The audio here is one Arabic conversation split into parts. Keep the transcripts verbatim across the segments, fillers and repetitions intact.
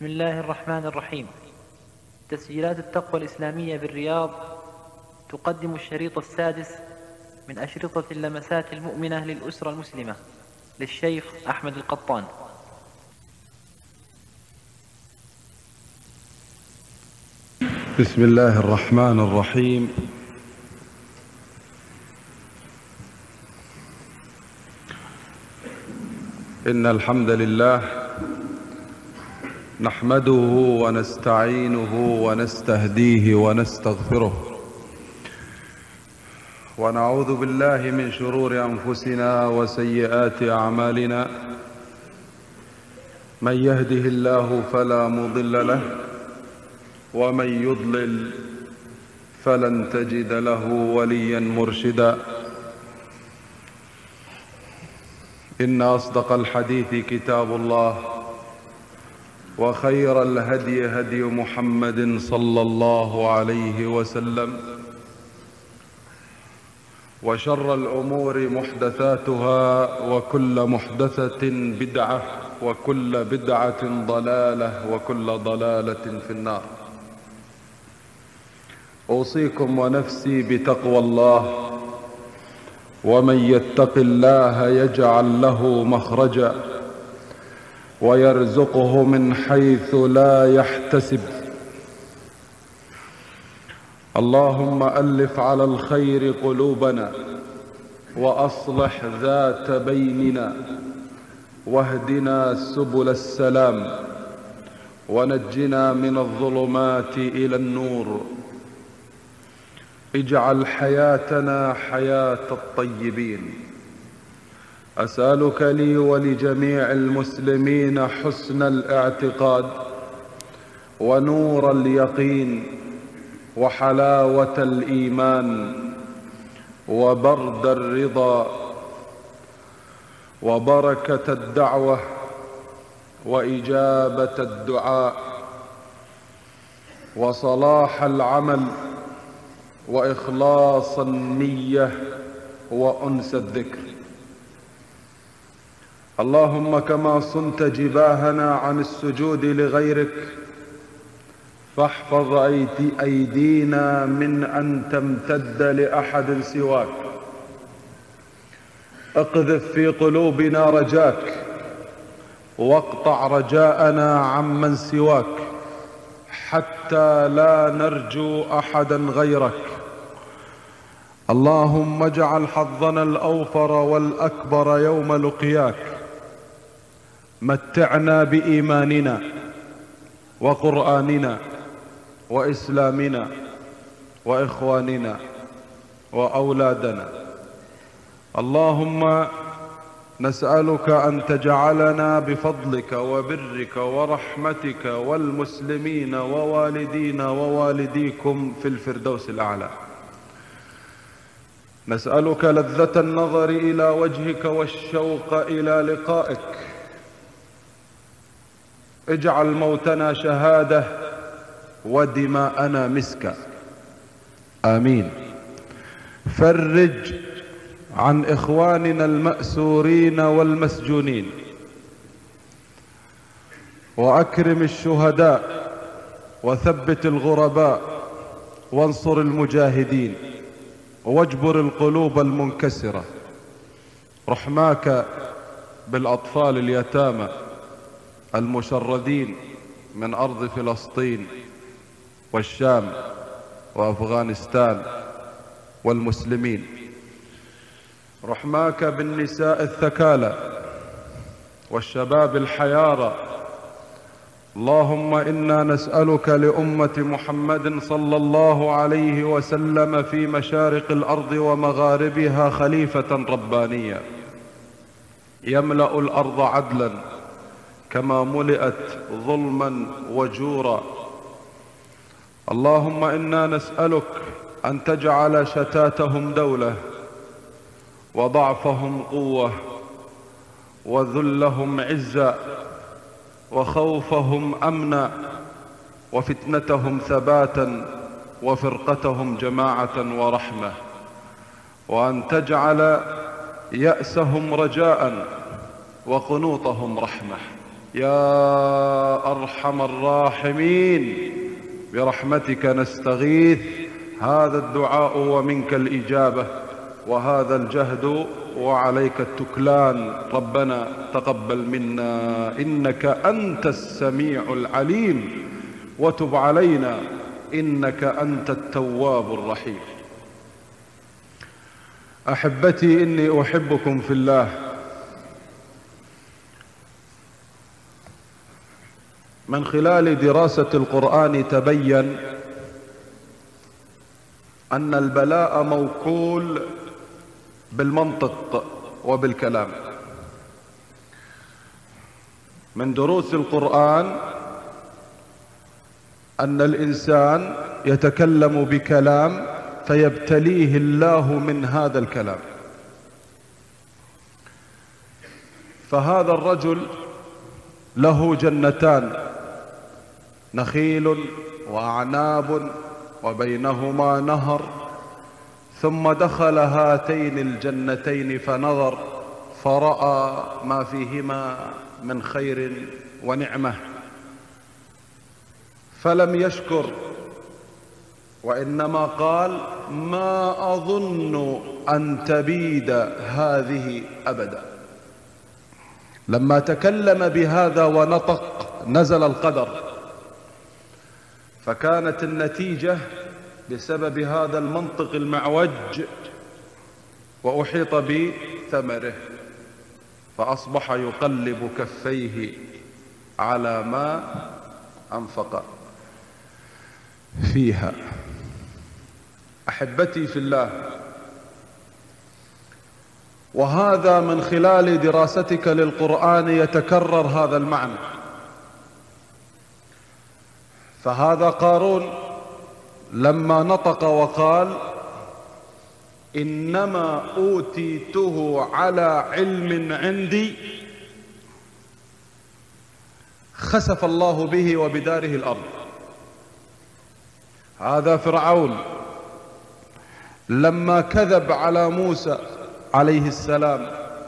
بسم الله الرحمن الرحيم. تسجيلات التقوى الإسلامية بالرياض تقدم الشريط السادس من أشرطة اللمسات المؤمنة للأسرة المسلمة للشيخ أحمد القطان. بسم الله الرحمن الرحيم. إن الحمد لله نحمده ونستعينه ونستهديه ونستغفره، ونعوذ بالله من شرور أنفسنا وسيئات أعمالنا. من يهده الله فلا مضل له، ومن يضلل فلن تجد له وليا مرشدا. إن أصدق الحديث كتاب الله، وخير الهدي هدي محمد صلى الله عليه وسلم، وشر الأمور محدثاتها، وكل محدثة بدعة، وكل بدعة ضلالة، وكل ضلالة في النار. أوصيكم ونفسي بتقوى الله، ومن يتق الله يجعل له مخرجا ويرزقه من حيث لا يحتسب. اللهم ألف على الخير قلوبنا، وأصلح ذات بيننا، واهدنا سبل السلام، ونجنا من الظلمات إلى النور. اجعل حياتنا حياة الطيبين. أسألك لي ولجميع المسلمين حسن الاعتقاد، ونور اليقين، وحلاوة الإيمان، وبرد الرضا، وبركة الدعوة، وإجابة الدعاء، وصلاح العمل، وإخلاص النية، وأنس الذكر. اللهم كما صنت جباهنا عن السجود لغيرك، فاحفظ أيدينا من أن تمتد لأحد سواك. اقذف في قلوبنا رجاك، واقطع رجاءنا عمن سواك، حتى لا نرجو أحدا غيرك. اللهم اجعل حظنا الأوفر والأكبر يوم لقياك. متعنا بإيماننا، وقرآننا، وإسلامنا، وإخواننا، وأولادنا. اللهم نسألك أن تجعلنا بفضلك وبرك ورحمتك والمسلمين ووالدينا ووالديكم في الفردوس الأعلى. نسألك لذة النظر إلى وجهك والشوق إلى لقائك. اجعل موتنا شهادة، ودماءنا مسكا. آمين. فرج عن إخواننا المأسورين والمسجونين، وأكرم الشهداء، وثبت الغرباء، وانصر المجاهدين، واجبر القلوب المنكسرة. رحماك بالأطفال اليتامى المشردين من أرض فلسطين والشام وأفغانستان والمسلمين. رحماك بالنساء الثكالى والشباب الحيارى. اللهم إنا نسألك لأمة محمد صلى الله عليه وسلم في مشارق الأرض ومغاربها خليفة ربانيا يملأ الأرض عدلا كما ملئت ظلما وجورا. اللهم إنا نسألك أن تجعل شتاتهم دولة، وضعفهم قوة، وذلهم عزا، وخوفهم أمنا، وفتنتهم ثباتا، وفرقتهم جماعة ورحمة، وأن تجعل يأسهم رجاء، وقنوطهم رحمة. يا أرحم الراحمين برحمتك نستغيث. هذا الدعاء ومنك الإجابة، وهذا الجهد وعليك التكلان. ربنا تقبل منا إنك أنت السميع العليم، وتب علينا إنك أنت التواب الرحيم. أحبتي، إني أحبكم في الله. من خلال دراسة القرآن تبين أن البلاء موكول بالمنطق وبالكلام. من دروس القرآن أن الإنسان يتكلم بكلام فيبتليه الله من هذا الكلام. فهذا الرجل له جنتان، نخيل وأعناب وبينهما نهر، ثم دخل هاتين الجنتين فنظر فرأى ما فيهما من خير ونعمة، فلم يشكر، وإنما قال: ما أظن أن تبيد هذه أبدا. لما تكلم بهذا ونطق نزل القدر، فكانت النتيجة بسبب هذا المنطق المعوج وأحيط بثمره، فأصبح يقلب كفيه على ما أنفق فيها. أحبتي في الله، وهذا من خلال دراستك للقرآن يتكرر هذا المعنى. فهذا قارون لما نطق وقال: إنما أوتيته على علم عندي، خسف الله به وبداره الأرض. هذا فرعون لما كذب على موسى عليه السلام.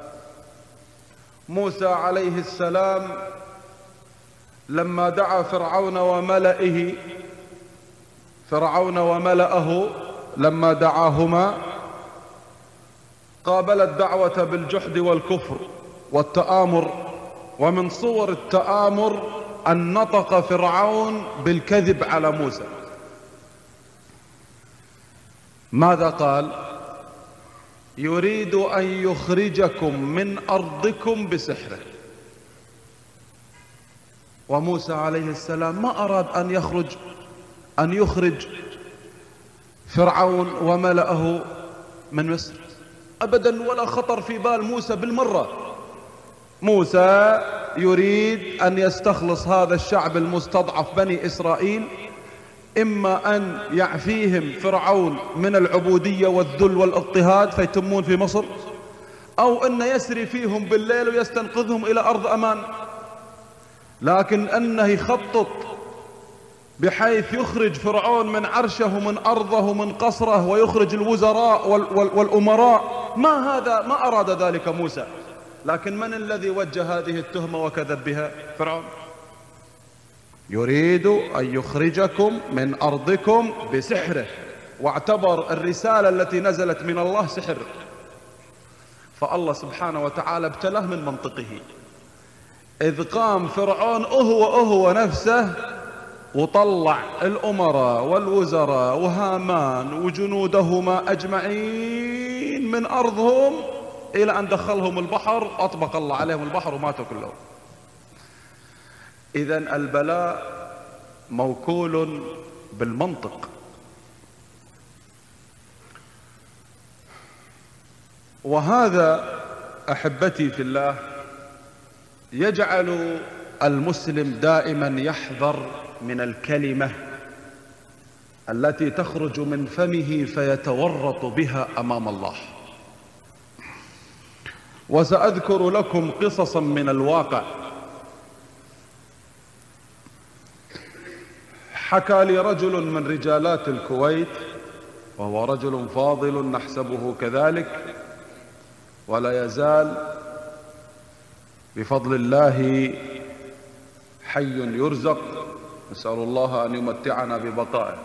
موسى عليه السلام لما دعا فرعون وملئه فرعون وملأه لما دعاهما قابل الدعوة بالجحد والكفر والتآمر. ومن صور التآمر أن نطق فرعون بالكذب على موسى. ماذا قال؟ يريد أن يخرجكم من أرضكم بسحره. وموسى عليه السلام ما أراد أن يخرج أن يخرج فرعون وملأه من مصر أبدا، ولا خطر في بال موسى بالمرة. موسى يريد أن يستخلص هذا الشعب المستضعف بني إسرائيل، إما أن يعفيهم فرعون من العبودية والذل والاضطهاد فيتمون في مصر، أو أن يسري فيهم بالليل ويستنقذهم إلى أرض أمان. لكن أنه يخطط بحيث يخرج فرعون من عرشه ومن أرضه ومن قصره، ويخرج الوزراء والأمراء، ما هذا ما أراد ذلك موسى. لكن من الذي وجه هذه التهمة وكذب بها؟ فرعون. يريد أن يخرجكم من أرضكم بسحره، واعتبر الرسالة التي نزلت من الله سحر. فالله سبحانه وتعالى ابتلاه من منطقه، إذ قام فرعون أهو أهو نفسه وطلع الأمراء والوزراء وهامان وجنودهما أجمعين من أرضهم إلى أن دخلهم البحر، أطبق الله عليهم البحر وماتوا كلهم. إذن البلاء موكول بالمنطق. وهذا أحبتي في الله يجعل المسلم دائما يحذر من الكلمة التي تخرج من فمه فيتورط بها أمام الله. وسأذكر لكم قصصا من الواقع. حكى لي رجل من رجالات الكويت، وهو رجل فاضل نحسبه كذلك، ولا يزال بفضل الله حي يرزق، نسأل الله أن يمتعنا ببقائه.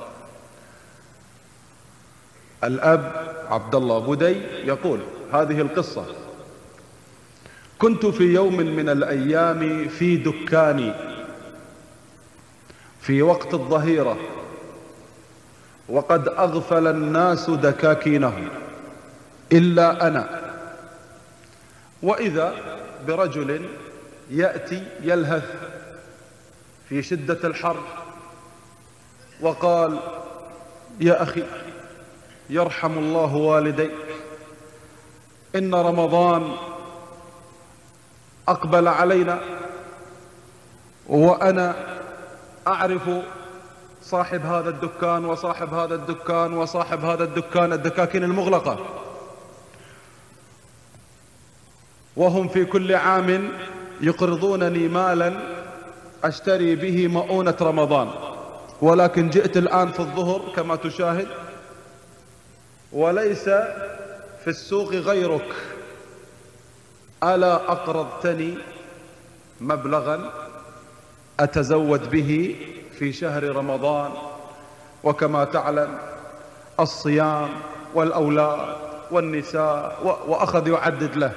الأب عبد الله بدي يقول هذه القصة: كنت في يوم من الأيام في دكاني في وقت الظهيرة، وقد أغفل الناس دكاكينهم إلا أنا، وإذا برجل يأتي يلهث في شدة الحر وقال: يا أخي يرحم الله والديك، إن رمضان أقبل علينا، وأنا أعرف صاحب هذا الدكان وصاحب هذا الدكان وصاحب هذا الدكان، الدكاكين المغلقة، وهم في كل عام يقرضونني مالا أشتري به مؤونة رمضان، ولكن جئت الآن في الظهر كما تشاهد وليس في السوق غيرك، ألا أقرضتني مبلغا أتزود به في شهر رمضان؟ وكما تعلم الصيام والأولاد والنساء، وأخذ يعدد له.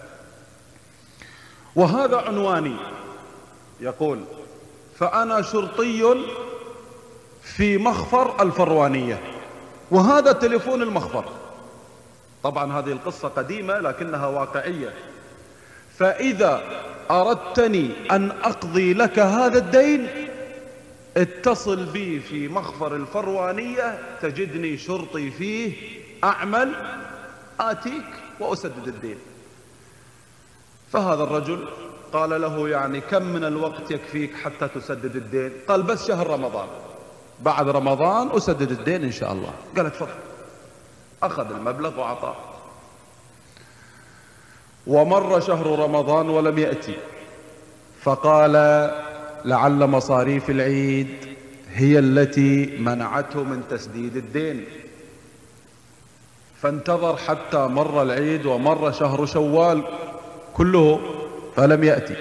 وهذا عنواني، يقول: فأنا شرطي في مخفر الفروانية، وهذا تليفون المخفر. طبعا هذه القصة قديمة لكنها واقعية. فإذا أردتني أن أقضي لك هذا الدين اتصل بي في مخفر الفروانية، تجدني شرطي فيه، أعمل، آتيك وأسدد الدين. فهذا الرجل قال له: يعني كم من الوقت يكفيك حتى تسدد الدين؟ قال: بس شهر رمضان، بعد رمضان أسدد الدين إن شاء الله. قال: تفضل. أخذ المبلغ وعطاه. ومر شهر رمضان ولم يأتي، فقال: لعل مصاريف العيد هي التي منعته من تسديد الدين. فانتظر حتى مر العيد ومر شهر شوال كله فلم يأتي.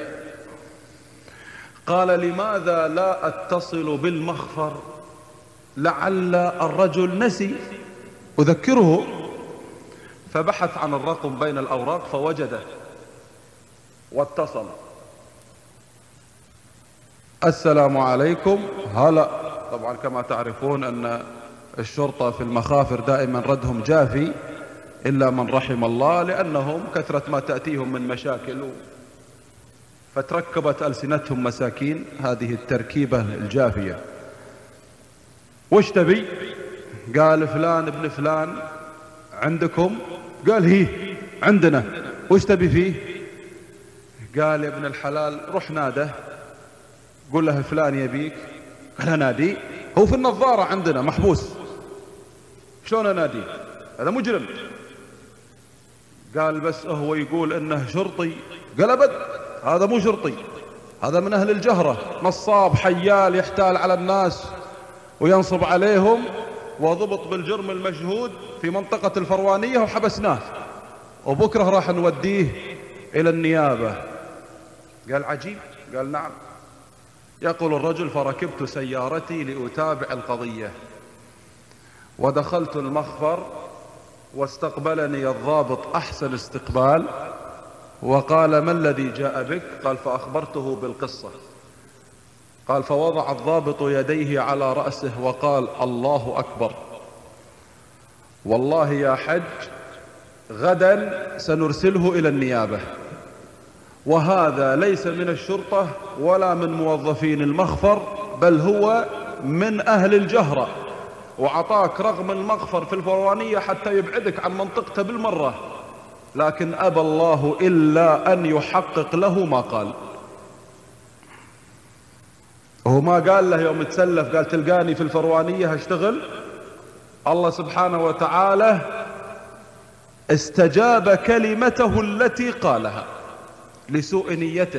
قال: لماذا لا أتصل بالمخفر؟ لعل الرجل نسي أذكره. فبحث عن الرقم بين الأوراق فوجده واتصل: السلام عليكم. هلا. طبعا كما تعرفون أن الشرطة في المخافر دائما ردهم جافي إلا من رحم الله، لأنهم كثرة ما تأتيهم من مشاكل فتركبت ألسنتهم مساكين هذه التركيبة الجافية. وش تبي؟ قال: فلان ابن فلان عندكم؟ قال: هي عندنا. وش تبي فيه؟ قال: يا ابن الحلال روح ناده، قول له فلان يبيك. قال: انادي؟ هو في النظارة عندنا محبوس، شلون انادي؟ هذا مجرم. قال: بس هو يقول انه شرطي. قال: ابد، هذا مو شرطي، هذا من اهل الجهرة، نصاب حيال يحتال على الناس وينصب عليهم، وضبط بالجرم المشهود في منطقة الفروانية وحبسناه، وبكرة راح نوديه إلى النيابة. قال: عجيب. قال: نعم. يقول الرجل: فركبت سيارتي لأتابع القضية، ودخلت المخفر، واستقبلني الضابط أحسن استقبال، وقال: ما الذي جاء بك؟ قال: فأخبرته بالقصة. قال: فوضع الضابط يديه على رأسه وقال: الله أكبر، والله يا حج غدا سنرسله إلى النيابة، وهذا ليس من الشرطة ولا من موظفين المخفر، بل هو من أهل الجهرة، وعطاك رقم المخفر في الفروانية حتى يبعدك عن منطقته بالمرة، لكن أبى الله إلا أن يحقق له ما قال. هو ما قال له يوم تسلف قال تلقاني في الفروانية هشتغل؟ الله سبحانه وتعالى استجاب كلمته التي قالها لسوء نيته،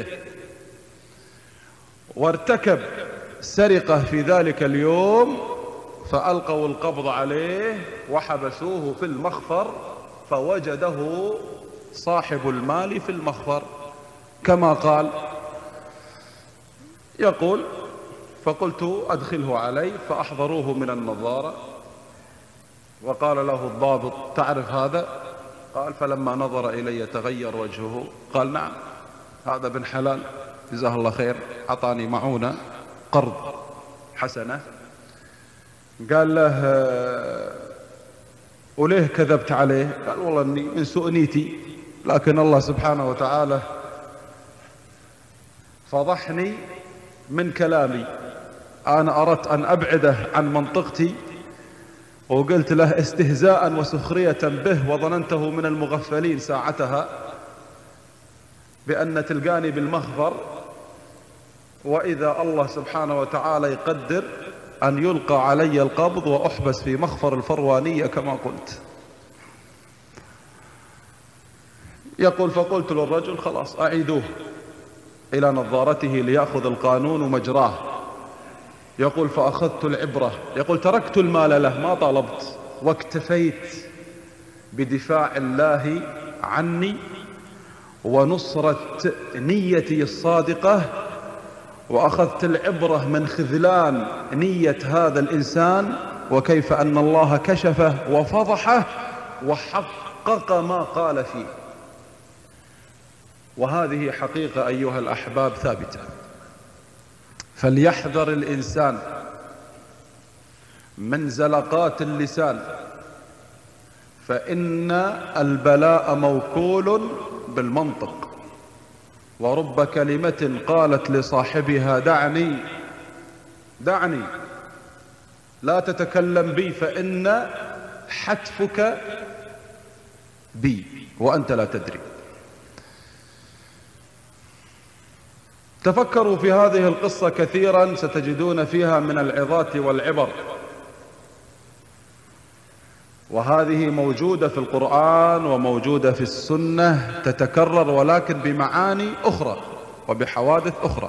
وارتكب سرقة في ذلك اليوم، فألقوا القبض عليه وحبسوه في المخفر، فوجده صاحب المال في المخفر كما قال. يقول فقلت أدخله علي فأحضروه من النظارة، وقال له الضابط تعرف هذا؟ قال فلما نظر إلي تغير وجهه، قال نعم هذا بن حلال جزاه الله خير، أعطاني معونة قرض حسنة. قال له وليه كذبت عليه؟ قال والله إني من سوء نيتي، لكن الله سبحانه وتعالى فضحني من كلامي، أنا أردت أن أبعده عن منطقتي وقلت له استهزاء وسخرية به، وظننته من المغفلين ساعتها بأن تلقاني بالمخبر، وإذا الله سبحانه وتعالى يقدر أن يلقى علي القبض وأحبس في مخفر الفروانية كما قلت. يقول فقلت للرجل خلاص أعيدوه إلى نظارته ليأخذ القانون مجراه. يقول فأخذت العبرة، يقول تركت المال له ما طالبت، واكتفيت بدفاع الله عني ونصرة نيتي الصادقة، وأخذت العبرة من خذلان نية هذا الإنسان، وكيف أن الله كشفه وفضحه وحقق ما قال فيه. وهذه حقيقة أيها الأحباب ثابتة، فليحذر الإنسان من زلقات اللسان، فإن البلاء موكول بالمنطق، ورب كلمة قالت لصاحبها دعني دعني لا تتكلم بي فإن حتفك بي وأنت لا تدري. تفكروا في هذه القصة كثيرا، ستجدون فيها من العظات والعبر، وهذه موجودة في القرآن وموجودة في السنة تتكرر، ولكن بمعاني أخرى وبحوادث أخرى.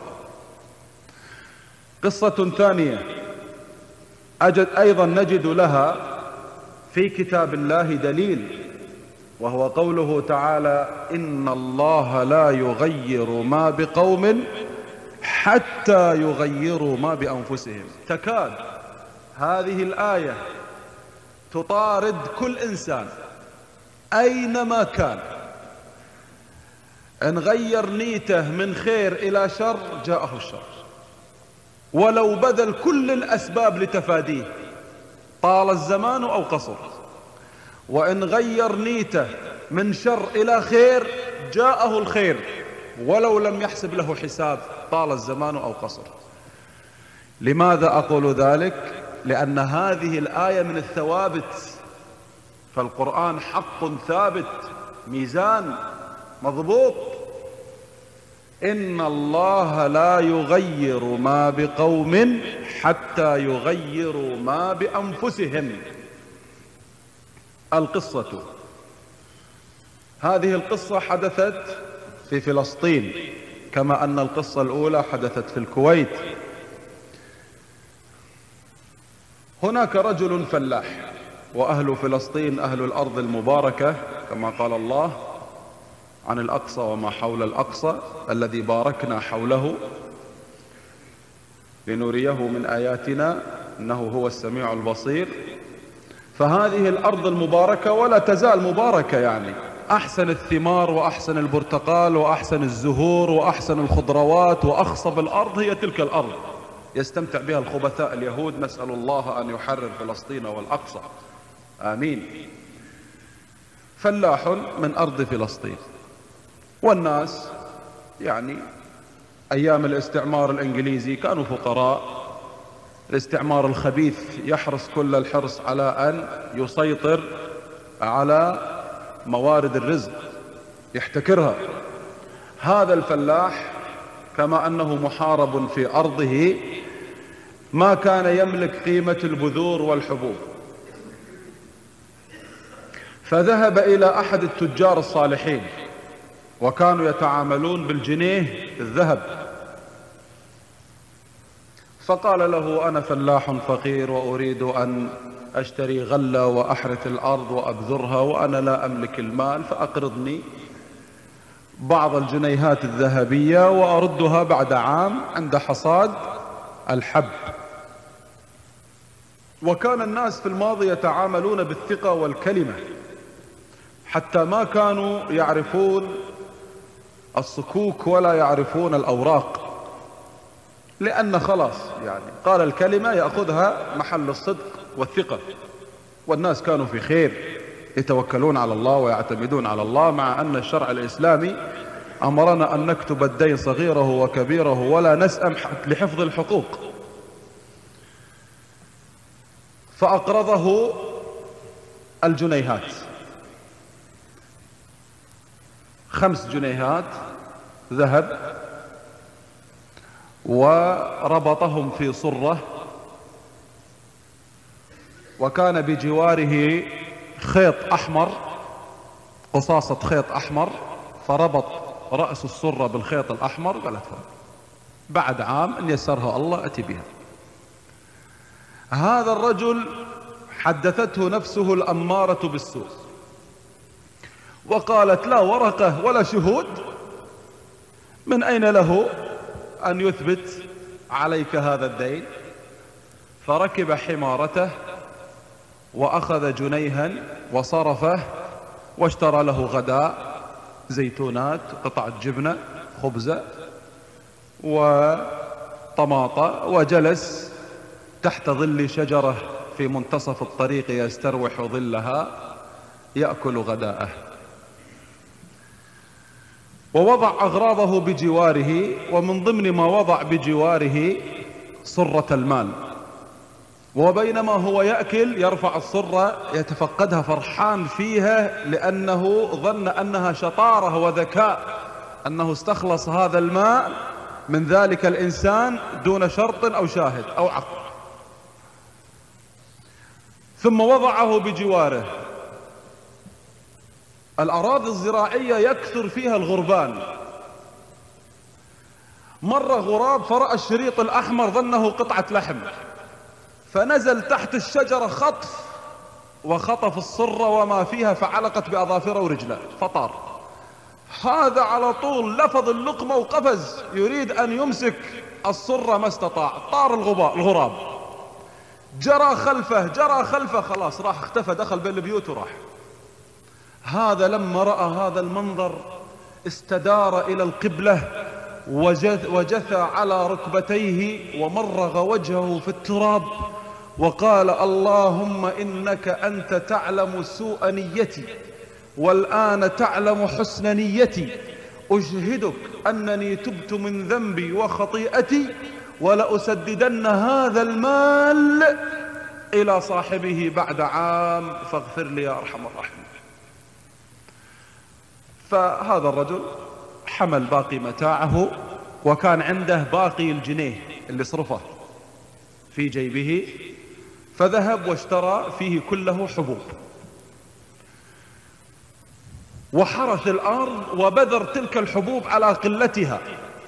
قصة ثانية أجد أيضا نجد لها في كتاب الله دليل، وهو قوله تعالى إن الله لا يغير ما بقوم حتى يغيروا ما بأنفسهم. تكاد هذه الآية تطارد كل إنسان أينما كان، إن غير نيته من خير إلى شر جاءه الشر، ولو بذل كل الأسباب لتفاديه طال الزمان أو قصر، وإن غير نيته من شر إلى خير جاءه الخير ولو لم يحسب له حساب طال الزمان أو قصر. لماذا أقول ذلك؟ لأن هذه الآية من الثوابت، فالقرآن حق ثابت، ميزان مضبوط. إن الله لا يغير ما بقوم حتى يغيروا ما بأنفسهم. القصة هذه القصة حدثت في فلسطين، كما أن القصة الأولى حدثت في الكويت. هناك رجل فلاح، وأهل فلسطين أهل الأرض المباركة، كما قال الله عن الأقصى وما حول الأقصى الذي باركنا حوله لنريه من آياتنا إنه هو السميع البصير. فهذه الأرض المباركة ولا تزال مباركة، يعني أحسن الثمار وأحسن البرتقال وأحسن الزهور وأحسن الخضروات وأخصب الأرض هي تلك الأرض، يستمتع بها الخبثاء اليهود. نسأل الله أن يحرر فلسطين والأقصى، آمين. فلاح من أرض فلسطين، والناس يعني أيام الاستعمار الإنجليزي كانوا فقراء. الاستعمار الخبيث يحرص كل الحرص على أن يسيطر على موارد الرزق، يحتكرها. هذا الفلاح كما أنه محارب في أرضه ما كان يملك قيمة البذور والحبوب، فذهب إلى أحد التجار الصالحين، وكانوا يتعاملون بالجنيه الذهب، فقال له أنا فلاح فقير وأريد أن أشتري غلة وأحرث الأرض وأبذرها وأنا لا أملك المال فأقرضني. بعض الجنيهات الذهبية وأردها بعد عام عند حصاد الحب. وكان الناس في الماضي يتعاملون بالثقة والكلمة، حتى ما كانوا يعرفون الصكوك ولا يعرفون الأوراق، لأن خلاص يعني قال الكلمة يأخذها محل الصدق والثقة. والناس كانوا في خير، يتوكلون على الله ويعتمدون على الله، مع أن الشرع الإسلامي أمرنا أن نكتب الدين صغيره وكبيره ولا نسأم لحفظ الحقوق. فأقرضه الجنيهات، خمس جنيهات ذهب، وربطهم في صرة، وكان بجواره خيط أحمر، قصاصة خيط أحمر، فربط رأس الصرة بالخيط الأحمر وقال بعد عام إن يسرها الله أتي بها. هذا الرجل حدثته نفسه الأمارة بالسوء وقالت لا ورقة ولا شهود، من أين له أن يثبت عليك هذا الدين؟ فركب حمارته وأخذ جنيها وصرفه واشترى له غداء، زيتونات، قطعة جبنة، خبزة وطماطة، وجلس تحت ظل شجرة في منتصف الطريق يستروح ظلها يأكل غداءه. ووضع أغراضه بجواره، ومن ضمن ما وضع بجواره صرة المال. وبينما هو يأكل يرفع الصرة يتفقدها فرحان فيها، لأنه ظن أنها شطارة وذكاء، أنه استخلص هذا المال من ذلك الإنسان دون شرط أو شاهد أو عقد. ثم وضعه بجواره. الأراضي الزراعية يكثر فيها الغربان. مر غراب فرأى الشريط الأحمر ظنه قطعة لحم، فنزل تحت الشجرة خطف وخطف الصرة وما فيها، فعلقت بأظافره ورجله فطار. هذا على طول لفظ اللقمة وقفز يريد أن يمسك الصرة، ما استطاع، طار الغراب، جرى خلفه جرى خلفه خلاص راح اختفى، دخل بين البيوت وراح. هذا لما رأى هذا المنظر استدار إلى القبلة وجثى على ركبتيه ومرغ وجهه في التراب وقال اللهم إنك أنت تعلم سوء نيتي والآن تعلم حسن نيتي، أشهدك أنني تبت من ذنبي وخطيئتي ولأسددن هذا المال إلى صاحبه بعد عام فاغفر لي يا أرحم الراحمين. فهذا الرجل حمل باقي متاعه، وكان عنده باقي الجنيه اللي صرفه في جيبه، فذهب واشترى فيه كله حبوب، وحرث الأرض وبذر تلك الحبوب على قلتها،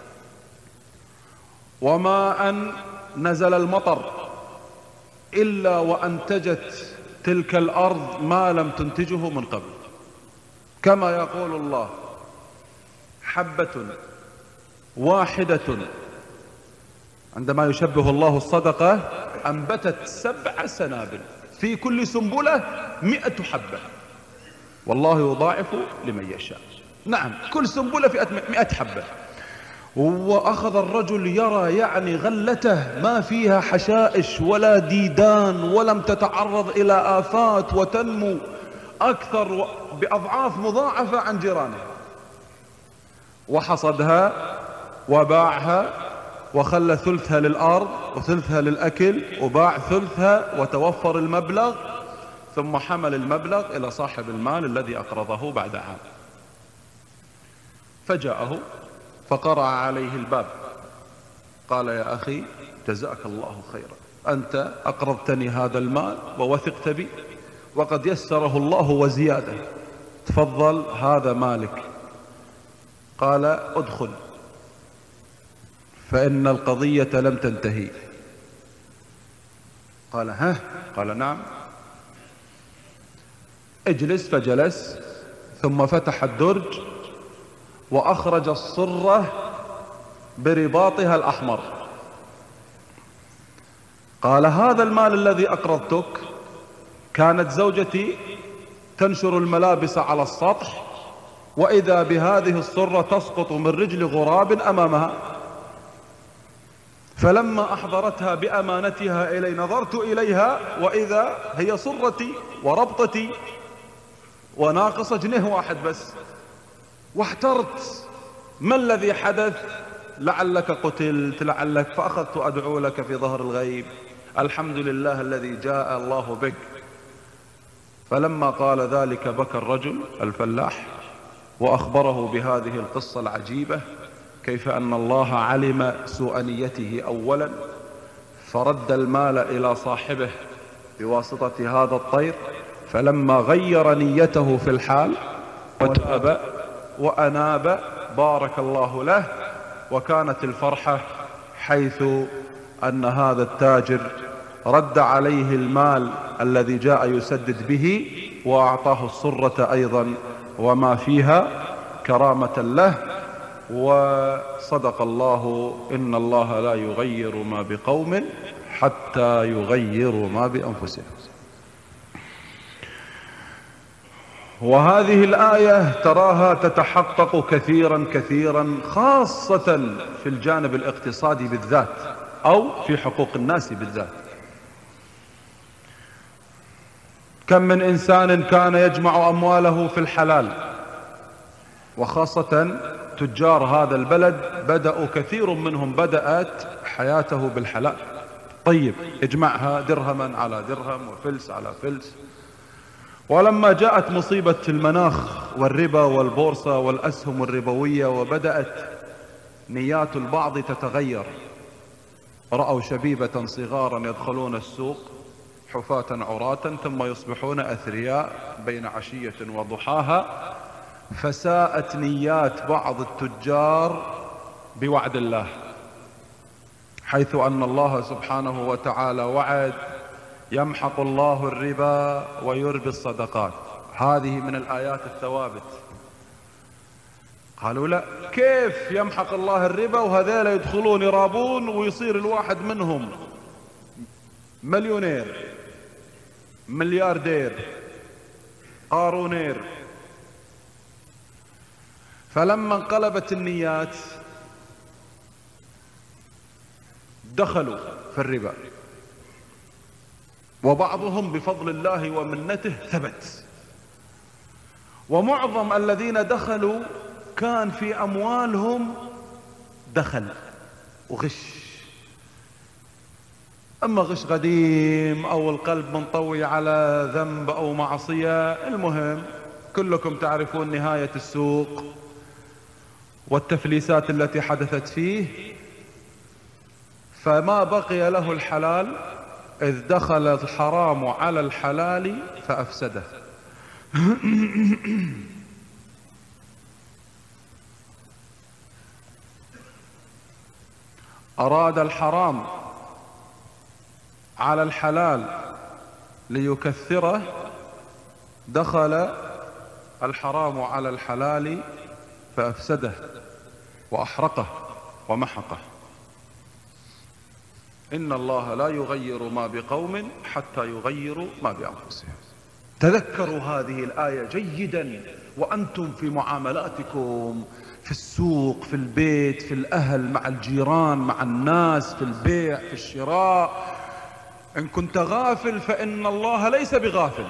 وما أن نزل المطر إلا وأنتجت تلك الأرض ما لم تنتجه من قبل. كما يقول الله حبة واحدة عندما يشبه الله الصدقة أنبتت سبع سنابل في كل سنبلة مئة حبة والله يضاعف لمن يشاء. نعم، كل سنبلة في مئة حبة. وأخذ الرجل يرى يعني غلته ما فيها حشائش ولا ديدان، ولم تتعرض إلى آفات وتنمو أكثر بأضعاف مضاعفة عن جيرانه، وحصدها وباعها وخلى ثلثها للأرض وثلثها للأكل، وباع ثلثها وتوفر المبلغ، ثم حمل المبلغ إلى صاحب المال الذي أقرضه بعد عام. فجاءه فقرأ عليه الباب، قال يا أخي جزاك الله خيرا، أنت أقرضتني هذا المال ووثقت بي وقد يسره الله وزيادة، تفضل هذا مالك. قال ادخل فإن القضية لم تنتهي. قال ها؟ قال نعم. اجلس. فجلس، ثم فتح الدرج وأخرج الصرة برباطها الأحمر. قال: هذا المال الذي أقرضتك كانت زوجتي تنشر الملابس على السطح، وإذا بهذه الصرة تسقط من رجل غراب أمامها، فلما أحضرتها بأمانتها إلي نظرت إليها وإذا هي صرتي وربطتي وناقص جنيه واحد بس، واحترت ما الذي حدث، لعلك قتلت لعلك، فأخذت أدعو لك في ظهر الغيب، الحمد لله الذي جاء الله بك. فلما قال ذلك بكى الرجل الفلاح وأخبره بهذه القصة العجيبة، كيف أن الله علم سوء نيته أولا فرد المال إلى صاحبه بواسطة هذا الطير، فلما غير نيته في الحال وتاب وأناب بارك الله له، وكانت الفرحة حيث أن هذا التاجر رد عليه المال الذي جاء يسدد به وأعطاه الصرة أيضا وما فيها كرامة له. وصدق الله: إن الله لا يغير ما بقوم حتى يغيروا ما بأنفسهم. وهذه الآية تراها تتحقق كثيرا كثيرا، خاصة في الجانب الاقتصادي بالذات، أو في حقوق الناس بالذات. كم من إنسان كان يجمع أمواله في الحلال، وخاصة تجار هذا البلد بدأوا كثير منهم بدأت حياته بالحلال. طيب، اجمعها درهما على درهم وفلس على فلس. ولما جاءت مصيبة المناخ والربا والبورصة والأسهم الربوية وبدأت نيات البعض تتغير، رأوا شبيبة صغارا يدخلون السوق حفاة عراة ثم يصبحون أثرياء بين عشية وضحاها، فساءت نيات بعض التجار بوعد الله، حيث أن الله سبحانه وتعالى وعد: يمحق الله الربا ويربي الصدقات. هذه من الآيات الثوابت. قالوا: لا، كيف يمحق الله الربا وهذيل يدخلون يرابون ويصير الواحد منهم مليونير ملياردير قارونير؟ فلما انقلبت النيات دخلوا في الربا، وبعضهم بفضل الله ومنته ثبت، ومعظم الذين دخلوا كان في أموالهم دخل وغش، أما غش قديم أو القلب منطوي على ذنب أو معصية. المهم كلكم تعرفون نهاية السوق والتفليسات التي حدثت فيه، فما بقي له الحلال إذ دخل الحرام على الحلال فأفسده. أراد الحرام على الحلال ليكثره، دخل الحرام على الحلال فأفسده وأحرقه ومحقه. إن الله لا يغير ما بقوم حتى يغيروا ما بأنفسهم. تذكروا هذه الآية جيدا وأنتم في معاملاتكم في السوق، في البيت، في الأهل، مع الجيران، مع الناس، في البيع، في الشراء. إن كنت غافل فإن الله ليس بغافل.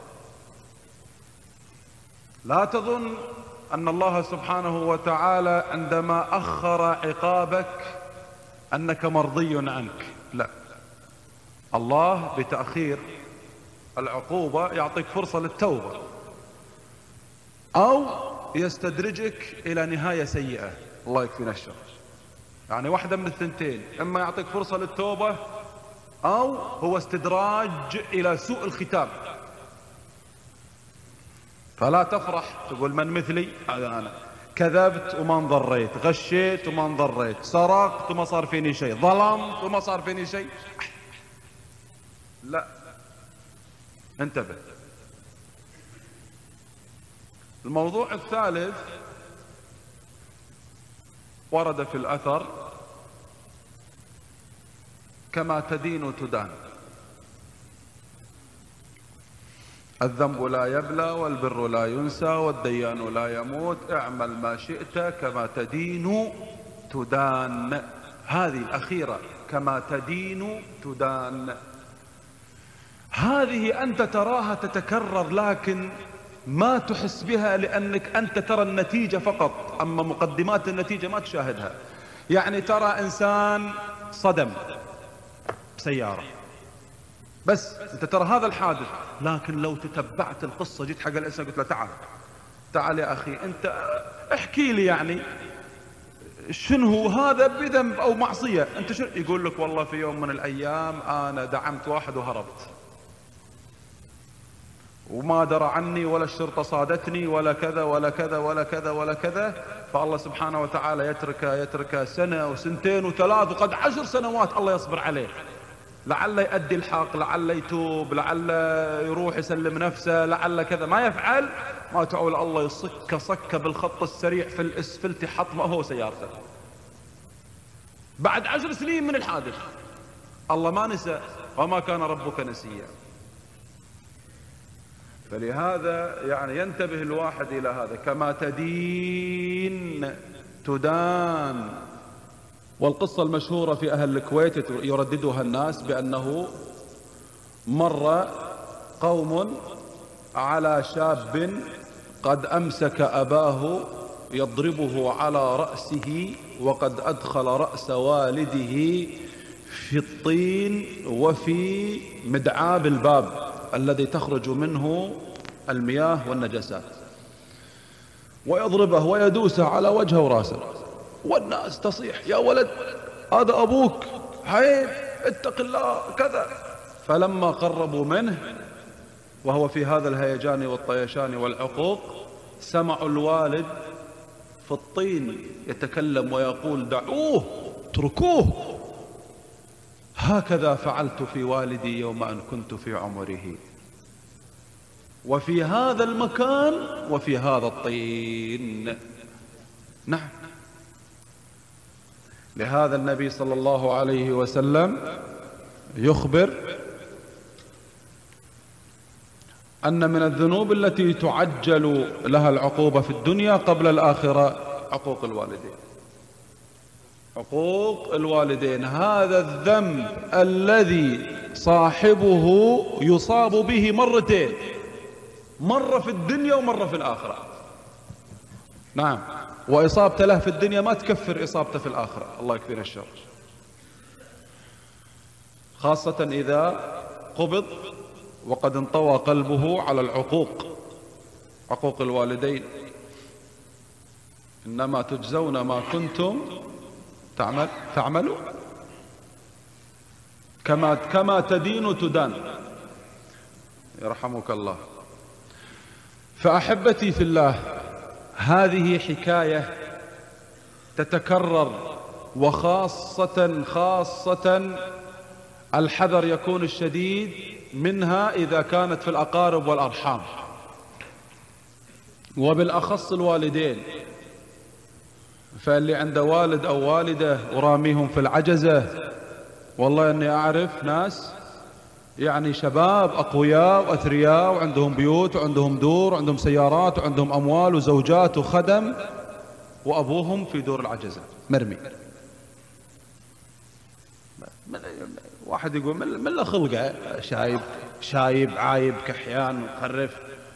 لا تظن أن الله سبحانه وتعالى عندما أخر عقابك أنك مرضي عنك، لا، الله بتأخير العقوبة يعطيك فرصة للتوبة، أو يستدرجك إلى نهاية سيئة، الله يكفينا الشر. يعني واحدة من الثنتين، إما يعطيك فرصة للتوبة أو هو استدراج إلى سوء الختام. فلا تفرح تقول من مثلي، هذا أنا كذبت وما انضريت، غشيت وما انضريت، سرقت وما صار فيني شيء، ظلمت وما صار فيني شيء. لا، انتبه. الموضوع الثالث ورد في الأثر كما تدين تدان، الذنب لا يبلى والبر لا ينسى والديان لا يموت، اعمل ما شئت كما تدين تدان. هذه الأخيرة كما تدين تدان، هذه أنت تراها تتكرر لكن ما تحس بها لأنك أنت ترى النتيجة فقط، أما مقدمات النتيجة ما تشاهدها. يعني ترى إنسان صدم بسيارة بس أنت ترى هذا الحادث، لكن لو تتبعت القصة جيت حق الإنسان قلت له تعال تعال يا أخي أنت احكي لي يعني شنو هذا بذنب أو معصية أنت شنو؟ يقول لك والله في يوم من الأيام أنا دعمت واحد وهربت وما درى عني ولا الشرطة صادتني ولا كذا ولا كذا ولا كذا ولا كذا، فالله سبحانه وتعالى يتركه يتركه سنة وسنتين وثلاث وقد عشر سنوات الله يصبر عليه، لعل يؤدي الحق، لعل يتوب، لعل يروح يسلم نفسه، لعل كذا، ما يفعل ما تعول الله يصك صك بالخط السريع في الاسفلت حطمه هو سيارته بعد عشر سنين من الحادث. الله ما نسى وما كان ربك نسيا. فلهذا يعني ينتبه الواحد إلى هذا، كما تدين تدان. والقصة المشهورة في أهل الكويت يرددها الناس بأنه مر قوم على شاب قد أمسك أباه يضربه على رأسه وقد أدخل رأس والده في الطين وفي مدعاب الباب الذي تخرج منه المياه والنجاسات، ويضربه ويدوسه على وجهه وراسه، والناس تصيح يا ولد هذا أبوك عيب اتق الله كذا. فلما قربوا منه وهو في هذا الهيجان والطيشان والعقوق سمعوا الوالد في الطين يتكلم ويقول دعوه اتركوه، هكذا فعلت في والدي يوم أن كنت في عمره وفي هذا المكان وفي هذا الطين. نعم، لهذا النبي صلى الله عليه وسلم يخبر أن من الذنوب التي تعجل لها العقوبة في الدنيا قبل الآخرة عقوق الوالدين. عقوق الوالدين هذا الذنب الذي صاحبه يصاب به مرتين، مرة في الدنيا ومرة في الآخرة. نعم، وإصابته له في الدنيا ما تكفر إصابته في الآخرة، الله يكفينا الشر، خاصة إذا قبض وقد انطوى قلبه على العقوق، عقوق الوالدين. إنما تجزون ما كنتم تعمل تعملوا كما كما تدين تدان، يرحمك الله. فأحبتي في الله، هذه حكاية تتكرر، وخاصة خاصة الحذر يكون الشديد منها إذا كانت في الأقارب والأرحام، وبالأخص الوالدين. فاللي عنده والد أو والدة وراميهم في العجزة، والله أني أعرف ناس يعني شباب أقوياء وأثرياء وعندهم بيوت وعندهم دور وعندهم سيارات وعندهم أموال وزوجات وخدم، وأبوهم في دور العجزة مرمي. واحد يقول من لا خلقه، شايب شايب عايب كحيان مخرف،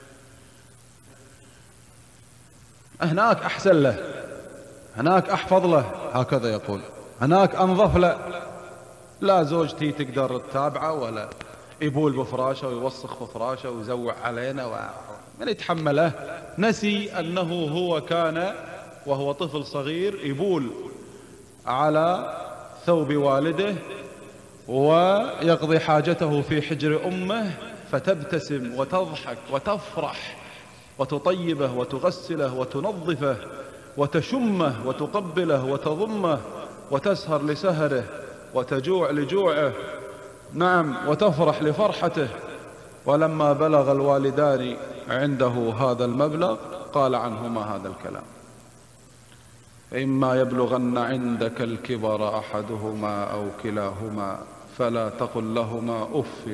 هناك أحسن له، هناك أحفظ له، هكذا يقول، هناك أنظف له، لا زوجتي تقدر تتابعه ولا يبول بفراشه ويوسخ بفراشه ويزوع علينا و... من يتحمله. نسي أنه هو كان وهو طفل صغير يبول على ثوب والده ويقضي حاجته في حجر أمه، فتبتسم وتضحك وتفرح وتطيبه وتغسله وتنظفه وتشمه وتقبله وتضمه وتسهر لسهره وتجوع لجوعه، نعم، وتفرح لفرحته. ولما بلغ الوالدان عنده هذا المبلغ قال عنهما هذا الكلام. إما يبلغن عندك الكبر أحدهما أو كلاهما فلا تقل لهما أف.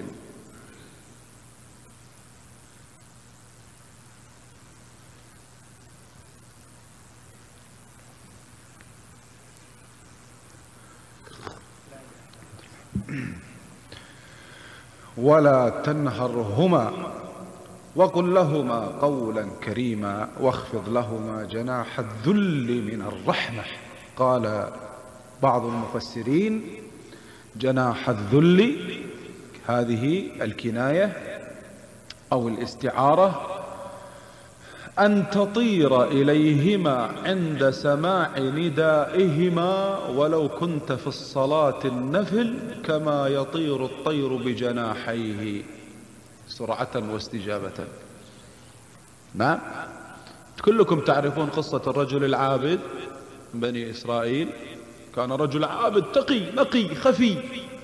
ولا تنهرهما وقل لهما قولا كريما واخفض لهما جناح الذل من الرحمة. قال بعض المفسرين جناح الذل هذه الكناية أو الاستعارة أن تطير إليهما عند سماع ندائهما ولو كنت في الصلاة النفل كما يطير الطير بجناحيه سرعة واستجابة. نعم، كلكم تعرفون قصة الرجل العابد من بني إسرائيل. كان رجل عابد تقي نقي خفي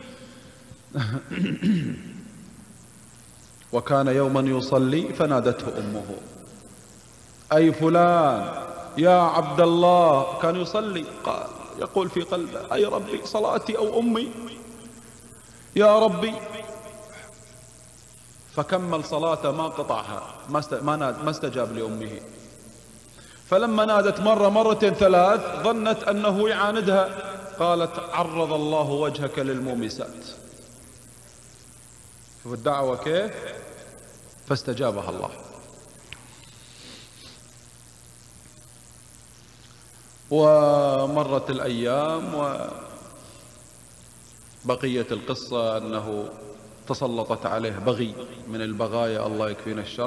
وكان يوما يصلي فنادته أمه أي فلان يا عبد الله. كان يصلي قال يقول في قلبه أي ربي صلاتي أو أمي يا ربي. فكمل صلاته ما قطعها ما استجاب لأمه. فلما نادت مرة مرتين ثلاث ظنت أنه يعاندها قالت عرض الله وجهك للمومسات. شوف الدعوة كيف، فاستجابها الله. ومرت الأيام وبقية القصة أنه تسلطت عليه بغي من البغايا الله يكفينا الشر،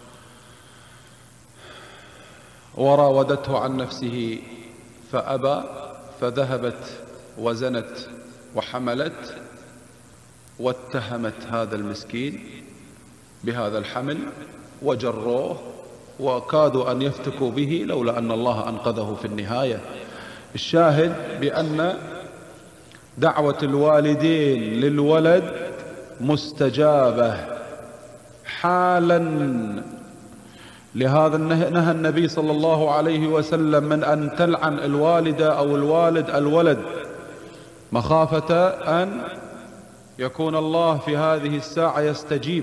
وراودته عن نفسه فأبى، فذهبت وزنت وحملت واتهمت هذا المسكين بهذا الحمل وجروه وكادوا أن يفتكوا به لولا أن الله أنقذه في النهاية. الشاهد بأن دعوة الوالدين للولد مستجابة حالا. لهذا نهى النبي صلى الله عليه وسلم من أن تلعن الوالدة أو الوالد الولد مخافة أن يكون الله في هذه الساعة يستجيب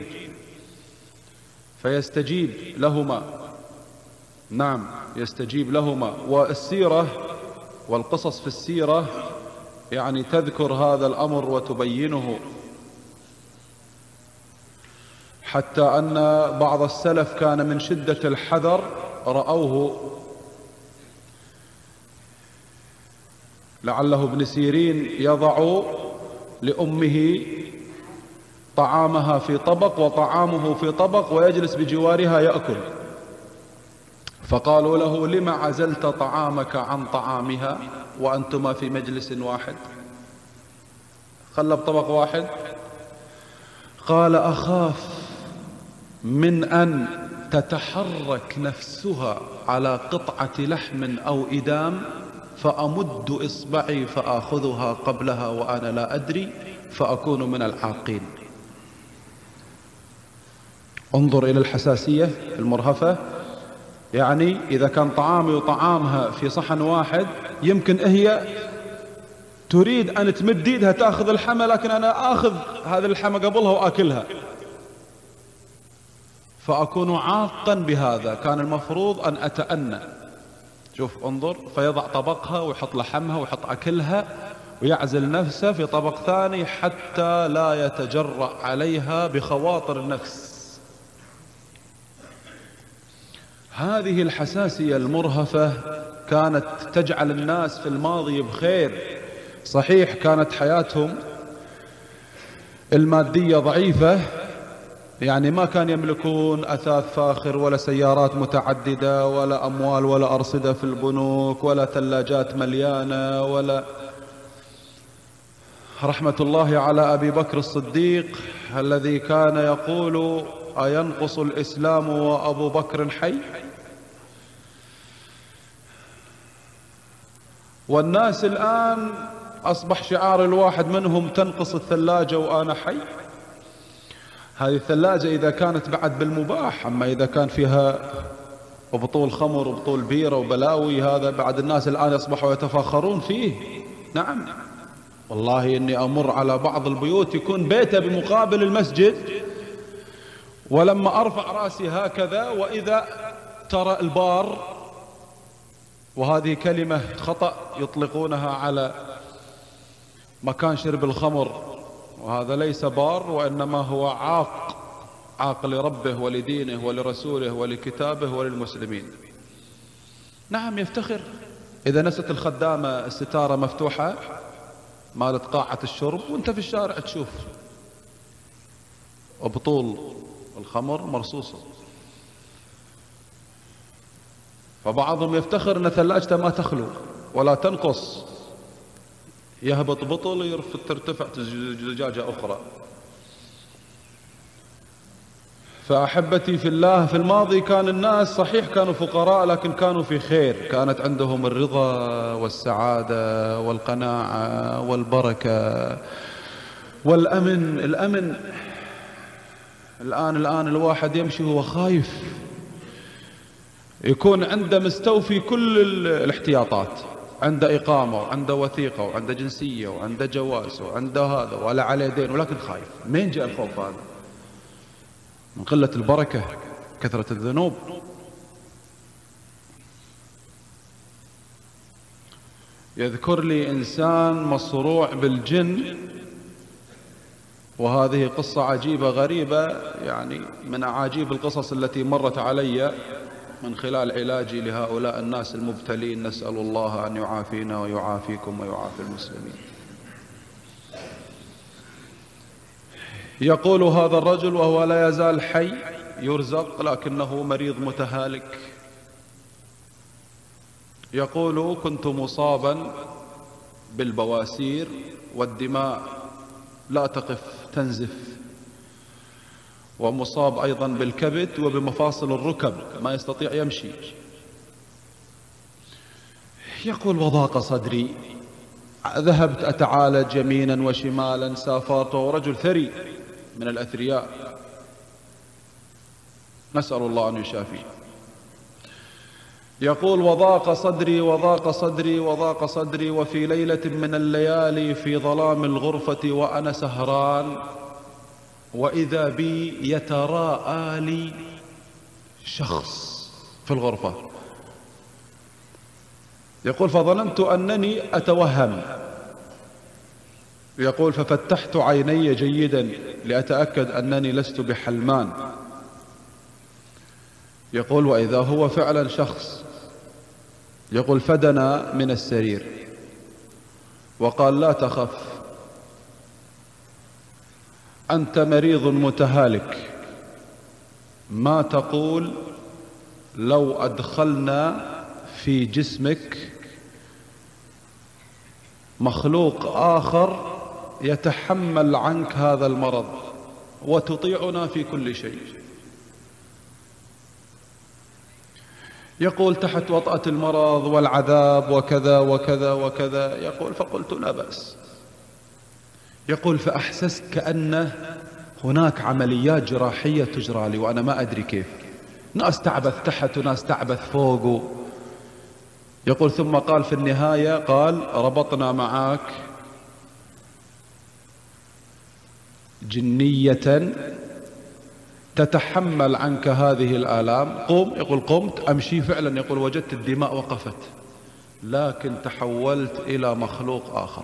فيستجيب لهما. نعم يستجيب لهما. والسيرة والقصص في السيرة يعني تذكر هذا الأمر وتبينه، حتى أن بعض السلف كان من شدة الحذر رأوه لعله ابن سيرين يضع لأمه طعامها في طبق وطعامه في طبق ويجلس بجوارها يأكل، فقالوا له لما عزلت طعامك عن طعامها وأنتما في مجلس واحد، خلى بطبق واحد. قال أخاف من أن تتحرك نفسها على قطعة لحم أو إدام فأمد إصبعي فآخذها قبلها وأنا لا أدري فأكون من العاقين. انظر إلى الحساسية المرهفة. يعني إذا كان طعامي وطعامها في صحن واحد يمكن هي تريد أن تمد يدها تأخذ اللحمة لكن أنا آخذ هذه اللحمة قبلها وآكلها فأكون عاقا بهذا. كان المفروض أن أتأنى. شوف انظر، فيضع طبقها ويحط لحمها ويحط أكلها ويعزل نفسه في طبق ثاني حتى لا يتجرأ عليها بخواطر النفس. هذه الحساسية المرهفة كانت تجعل الناس في الماضي بخير. صحيح كانت حياتهم المادية ضعيفة، يعني ما كان يملكون أثاث فاخر ولا سيارات متعددة ولا أموال ولا أرصدة في البنوك ولا ثلاجات مليانة ولا. رحمة الله على أبي بكر الصديق الذي كان يقول أينقص الإسلام وأبو بكر حي؟ والناس الآن أصبح شعار الواحد منهم تنقص الثلاجة وأنا حي. هذه الثلاجة إذا كانت بعد بالمباح، أما إذا كان فيها وبطول خمر وبطول بيرة وبلاوي، هذا بعد الناس الآن يصبحوا يتفاخرون فيه. نعم والله إني أمر على بعض البيوت يكون بيته بمقابل المسجد، ولما أرفع رأسي هكذا وإذا ترى البار، وهذه كلمة خطأ يطلقونها على مكان شرب الخمر، وهذا ليس بار وإنما هو عاق، عاق لربه ولدينه ولرسوله ولكتابه وللمسلمين. نعم يفتخر إذا نست الخدامة الستارة مفتوحة مالت قاعة الشرب وانت في الشارع تشوف وبطول الخمر مرصوصة. فبعضهم يفتخر ان ثلاجته ما تخلو ولا تنقص، يهبط بطل يرفض ترتفع زجاجة أخرى. فأحبتي في الله، في الماضي كان الناس صحيح كانوا فقراء لكن كانوا في خير، كانت عندهم الرضا والسعادة والقناعة والبركة والأمن. الأمن الآن الآن الواحد يمشي وهو خايف، يكون عنده مستوفي كل الاحتياطات، عنده إقامة وعنده وثيقة وعنده جنسية وعنده جواز وعنده هذا ولا عليه دين، ولكن خايف. منين جاء الخوف هذا؟ من قلة البركة، كثرة الذنوب. يذكر لي إنسان مصروع بالجن، وهذه قصة عجيبة غريبة، يعني من أعاجيب القصص التي مرت علي من خلال علاجي لهؤلاء الناس المبتلين. نسأل الله أن يعافينا ويعافيكم ويعافي المسلمين. يقول هذا الرجل وهو لا يزال حي يرزق لكنه مريض متهالك، يقول: كنت مصابا بالبواسير والدماء لا تقف تنزف، ومصاب أيضا بالكبد وبمفاصل الركب ما يستطيع يمشي. يقول: وضاق صدري، ذهبت أتعالج يمينا وشمالا، سافرت، ورجل ثري من الأثرياء، نسأل الله أن يشافيه. يقول: وضاق صدري وضاق صدري وضاق صدري، وفي ليلة من الليالي في ظلام الغرفة وأنا سهران، وإذا بي يتراءى لي شخص في الغرفة. يقول: فظننت أنني أتوهم. يقول: ففتحت عيني جيدا لأتأكد أنني لست بحلمان. يقول: وإذا هو فعلا شخص. يقول: فدنا من السرير وقال: لا تخف، أنت مريض متهالك، ما تقول لو أدخلنا في جسمك مخلوق آخر يتحمل عنك هذا المرض وتطيعنا في كل شيء؟ يقول: تحت وطأة المرض والعذاب وكذا وكذا وكذا. يقول: فقلت لا بأس. يقول: فأحسست كأن هناك عمليات جراحية تجرى لي وأنا ما أدري كيف، ناس تعبث تحت وناس تعبث فوق. يقول: ثم قال في النهاية، قال: ربطنا معك جنية تتحمل عنك هذه الآلام، قم. يقول: قمت أمشي فعلا. يقول: وجدت الدماء وقفت، لكن تحولت إلى مخلوق آخر.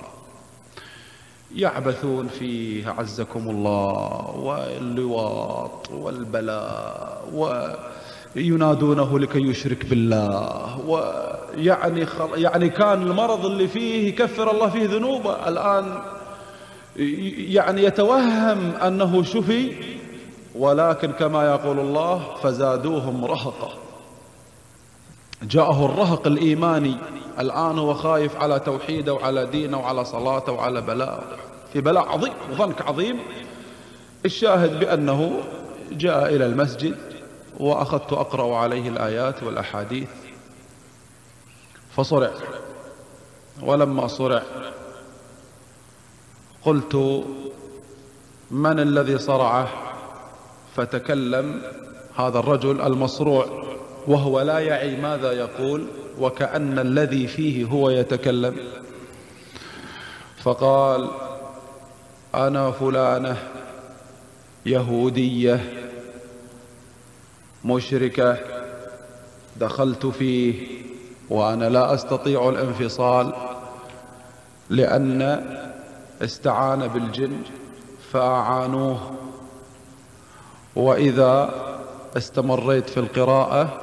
يعبثون فيه عزكم الله، واللواط والبلاء، وينادونه لكي يشرك بالله، ويعني خل... يعني كان المرض اللي فيه يكفر الله فيه ذنوبه، الآن يعني يتوهم أنه شفي، ولكن كما يقول الله: فزادوهم رهقا. جاءه الرهق الإيماني، الآن هو خايف على توحيده وعلى دينه وعلى صلاته وعلى بلاء، في بلاء عظيم وضنك عظيم. الشاهد بأنه جاء إلى المسجد وأخذت أقرأ عليه الآيات والأحاديث فصرع. ولما صرع قلت: من الذي صرعه؟ فتكلم هذا الرجل المصروع وهو لا يعي ماذا يقول وكأن الذي فيه هو يتكلم. فقال: أنا فلانة يهودية مشركة دخلت فيه وأنا لا أستطيع الانفصال لأن استعان بالجن فأعانوه، وإذا استمريت في القراءة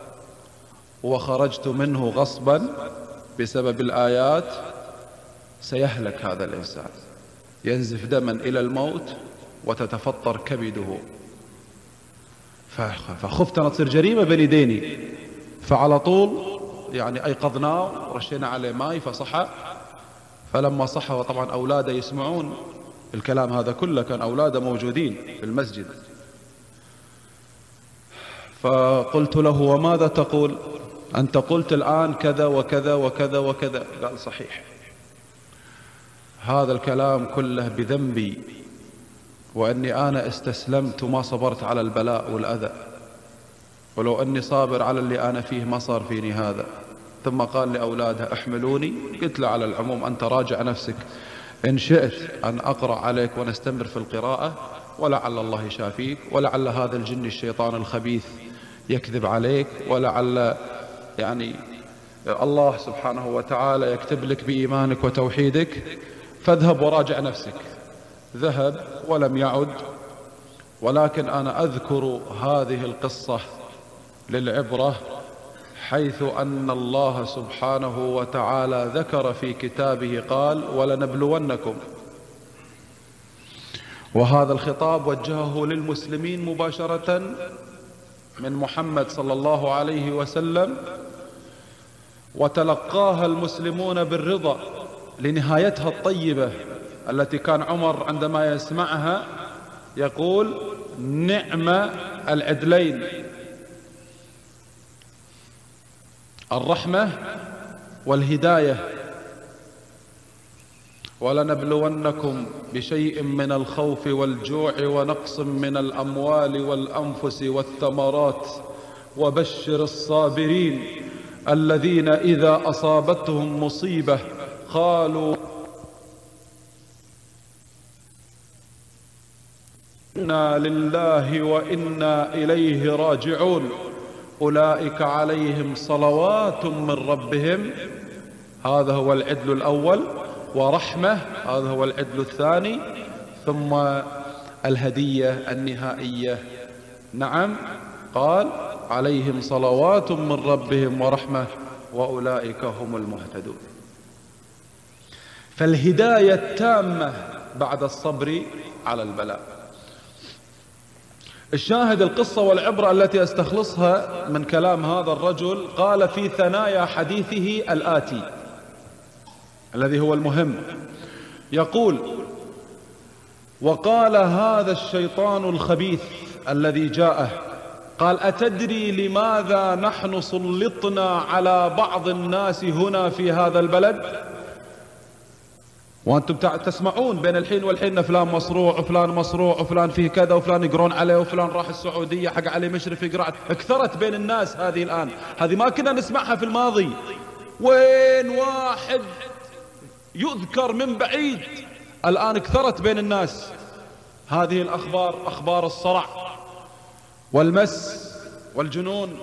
وخرجت منه غصبا بسبب الآيات سيهلك هذا الإنسان، ينزف دما إلى الموت وتتفطر كبده. فخفت أن تصير جريمة بين يديني، فعلى طول يعني أيقظناه ورشينا عليه ماء فصحى. فلما صحى وطبعا أولاده يسمعون الكلام هذا كله، كان أولاده موجودين في المسجد، فقلت له: وماذا تقول؟ أنت قلت الآن كذا وكذا وكذا وكذا. قال: صحيح، هذا الكلام كله بذنبي، وأني أنا استسلمت وما صبرت على البلاء والأذى، ولو أني صابر على اللي أنا فيه ما صار فيني هذا. ثم قال لأولاده: احملوني. قلت له: على العموم أنت راجع نفسك، إن شئت أن أقرأ عليك ونستمر في القراءة ولعل الله يشافيك، ولعل هذا الجن الشيطان الخبيث يكذب عليك، ولعل يعني الله سبحانه وتعالى يكتب لك بإيمانك وتوحيدك، فاذهب وراجع نفسك. ذهب ولم يعد، ولكن أنا أذكر هذه القصة للعبرة، حيث أن الله سبحانه وتعالى ذكر في كتابه قال: ولنبلونكم، وهذا الخطاب وجهه للمسلمين مباشرة من محمد صلى الله عليه وسلم، وتلقاها المسلمون بالرضا لنهايتها الطيبة التي كان عمر عندما يسمعها يقول: نعم العدلين، الرحمة والهداية. ولنبلونكم بشيء من الخوف والجوع ونقص من الأموال والأنفس والثمرات وبشر الصابرين الذين إذا أصابتهم مصيبة قالوا إنا لله وإنا إليه راجعون أولئك عليهم صلوات من ربهم. هذا هو العدل الأول، ورحمة هذا هو العدل الثاني، ثم الهدية النهائية. نعم، قال: عليهم صلوات من ربهم ورحمة وأولئك هم المهتدون. فالهداية التامة بعد الصبر على البلاء. الشاهد القصة والعبرة التي استخلصها من كلام هذا الرجل، قال في ثنايا حديثه الآتي الذي هو المهم، يقول: وقال هذا الشيطان الخبيث الذي جاءه، قال: أتدري لماذا نحن سلطنا على بعض الناس هنا في هذا البلد؟ وأنتم تسمعون بين الحين والحين فلان مصروع وفلان مصروع وفلان فيه كذا وفلان يقرون عليه وفلان راح السعودية حق علي مشرف يقرأ. اكثرت بين الناس هذه الآن، هذه ما كنا نسمعها في الماضي. وين واحد يذكر من بعيد، الآن اكثرت بين الناس هذه الأخبار، أخبار الصرع والمس والجنون.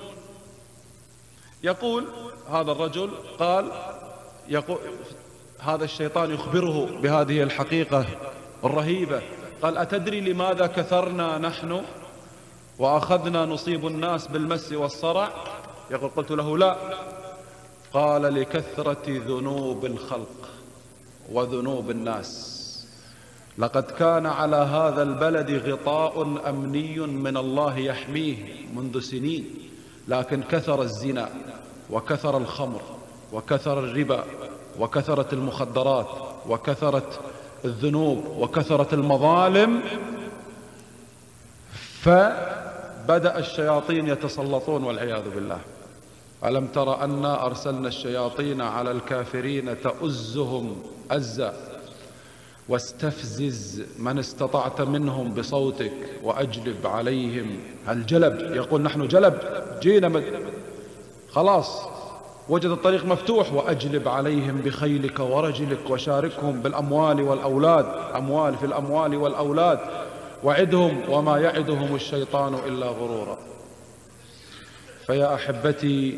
يقول هذا الرجل، قال يقول هذا الشيطان يخبره بهذه الحقيقة الرهيبة، قال: أتدري لماذا كثرنا نحن وأخذنا نصيب الناس بالمس والصرع؟ يقول: قلت له: لا. قال: لكثرة ذنوب الخلق وذنوب الناس. لقد كان على هذا البلد غطاء أمني من الله يحميه منذ سنين، لكن كثر الزنا وكثر الخمر وكثر الربا وكثرت المخدرات وكثرت الذنوب وكثرت المظالم، فبدأ الشياطين يتسلطون والعياذ بالله. ألم تر أنا أرسلنا الشياطين على الكافرين تؤزهم أزا واستفزز من استطعت منهم بصوتك وأجلب عليهم الجلب. يقول نحن جلب جينا مد... خلاص وجد الطريق مفتوح. وأجلب عليهم بخيلك ورجلك وشاركهم بالأموال والأولاد، أموال في الأموال والأولاد، وعدهم وما يعدهم الشيطان إلا غرورا. فيا أحبتي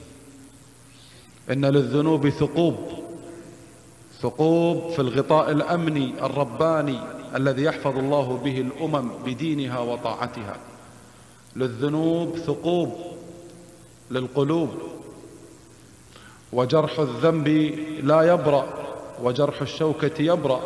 إن للذنوب ثقوب، ثقوب في الغطاء الأمني الرباني الذي يحفظ الله به الأمم بدينها وطاعتها. للذنوب ثقوب للقلوب، وجرح الذنب لا يبرأ وجرح الشوكة يبرأ.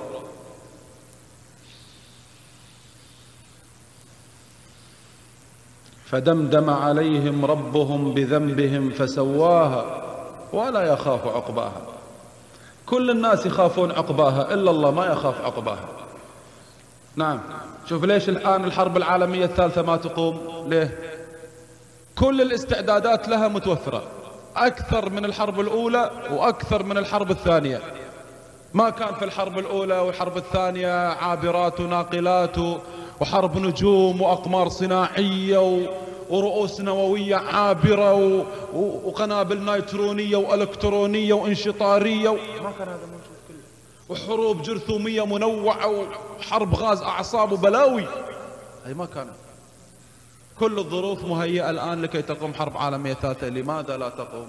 فدمدم عليهم ربهم بذنبهم فسواها ولا يخاف عقباها. كل الناس يخافون عقباها إلا الله ما يخاف عقباها. نعم، شوف ليش الآن الحرب العالمية الثالثة ما تقوم؟ ليه؟ كل الاستعدادات لها متوفرة، أكثر من الحرب الأولى وأكثر من الحرب الثانية. ما كان في الحرب الأولى والحرب الثانية عابرات وناقلات وحرب نجوم وأقمار صناعية ورؤوس نووية عابرة وقنابل نيترونية وإلكترونية وانشطارية، ما كان هذا موجود كله. وحروب جرثومية منوعة وحرب غاز أعصاب وبلاوي، هي ما كانت. كل الظروف مهيئة الآن لكي تقوم حرب عالمية ثالثة. لماذا لا تقوم؟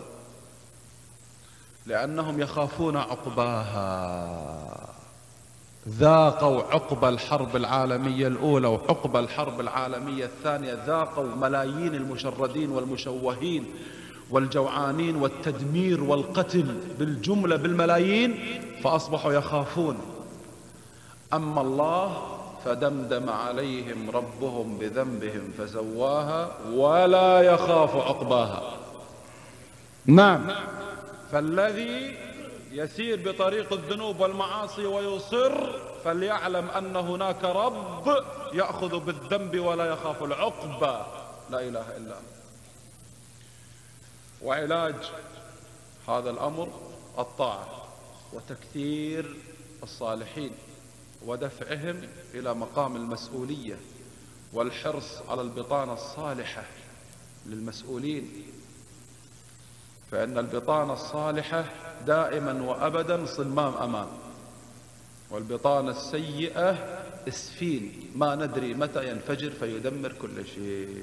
لأنهم يخافون عقباها. ذاقوا عقب الحرب العالمية الأولى وعقب الحرب العالمية الثانية، ذاقوا ملايين المشردين والمشوهين والجوعانين والتدمير والقتل بالجملة بالملايين، فأصبحوا يخافون. أما الله فدمدم عليهم ربهم بذنبهم فسواها ولا يخاف عقباها. نعم، فالذي يسير بطريق الذنوب والمعاصي ويصر فليعلم أن هناك رب يأخذ بالذنب ولا يخاف العقبة. لا إله إلا الله. وعلاج هذا الأمر الطاعة وتكثير الصالحين ودفعهم إلى مقام المسؤولية والحرص على البطانة الصالحة للمسؤولين، فإن البطانة الصالحة دائما وأبدا صمام أمان، والبطانة السيئة اسفين ما ندري متى ينفجر فيدمر كل شيء.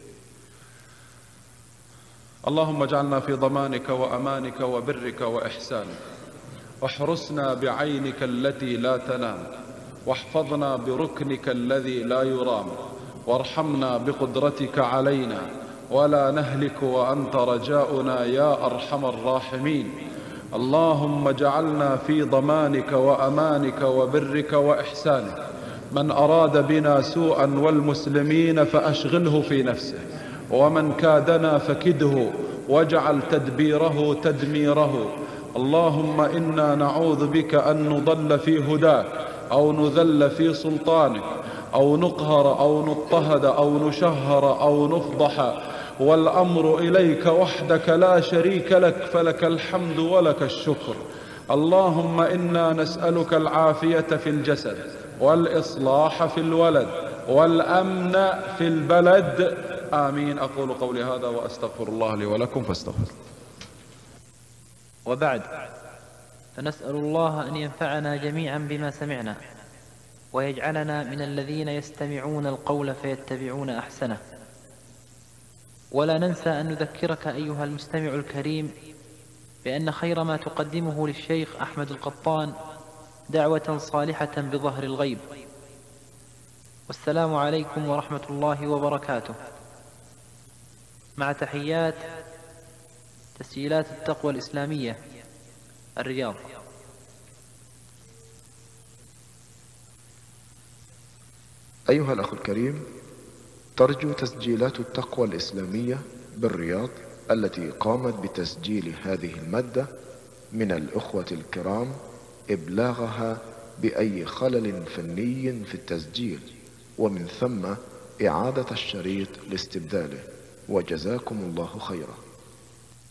اللهم اجعلنا في ضمانك وأمانك وبرك وإحسانك، واحرسنا بعينك التي لا تنام، واحفظنا بركنك الذي لا يرام، وارحمنا بقدرتك علينا ولا نهلك وأنت رجاؤنا يا أرحم الراحمين. اللهم اجعلنا في ضمانك وأمانك وبرك وإحسانك. من أراد بنا سوءا والمسلمين فأشغله في نفسه، ومن كادنا فكده واجعل تدبيره تدميره. اللهم إنا نعوذ بك أن نضل في هداك أو نذل في سلطانك أو نقهر أو نضطهد أو نشهر أو نفضح، والأمر إليك وحدك لا شريك لك، فلك الحمد ولك الشكر. اللهم إنا نسألك العافية في الجسد والإصلاح في الولد والأمن في البلد. آمين. أقول قولي هذا وأستغفر الله لي ولكم فاستغفر. وبعد، فنسأل الله أن ينفعنا جميعا بما سمعنا، ويجعلنا من الذين يستمعون القول فيتبعون أحسنه. ولا ننسى أن نذكرك أيها المستمع الكريم بأن خير ما تقدمه للشيخ أحمد القطان دعوة صالحة بظهر الغيب. والسلام عليكم ورحمة الله وبركاته. مع تحيات تسجيلات التقوى الإسلامية، الرياض. أيها الأخ الكريم، ترجو تسجيلات التقوى الإسلامية بالرياض التي قامت بتسجيل هذه المادة من الأخوة الكرام إبلاغها بأي خلل فني في التسجيل، ومن ثم إعادة الشريط لاستبداله، وجزاكم الله خيرا.